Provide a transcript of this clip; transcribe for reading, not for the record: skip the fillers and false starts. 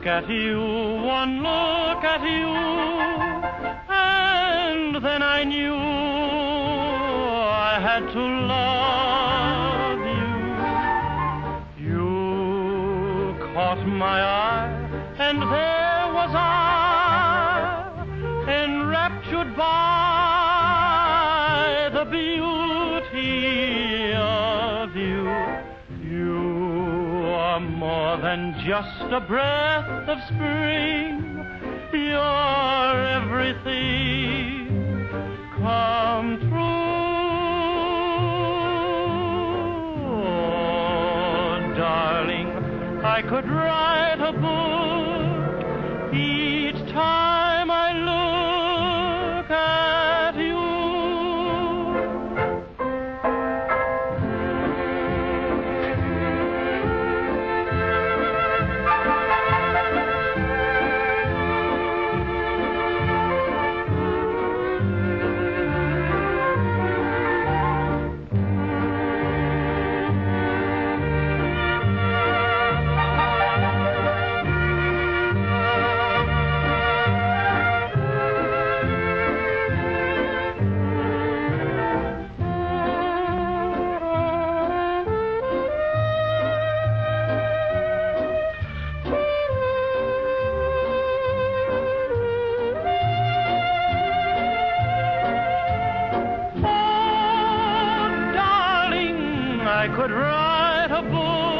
look at you, one look at you, and then I knew I had to love you. You caught my eye, and there was I, enraptured by the beauty of you. You are more than just a breath of spring. You're everything come true. Oh, darling, I could write a book each time I look at you. I could write a book